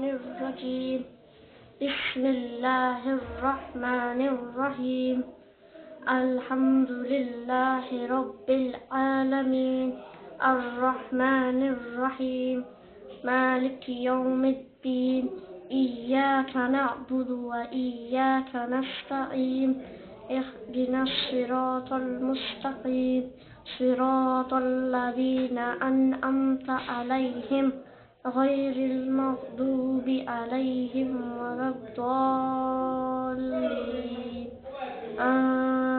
الرجيم بسم الله الرحمن الرحيم الحمد لله رب العالمين الرحمن الرحيم مالك يوم الدين إياك نعبد وإياك نستعين اهدنا الصراط المستقيم صراط الذين أنعمت عليهم غير المغضوب عليهم ولا الضالين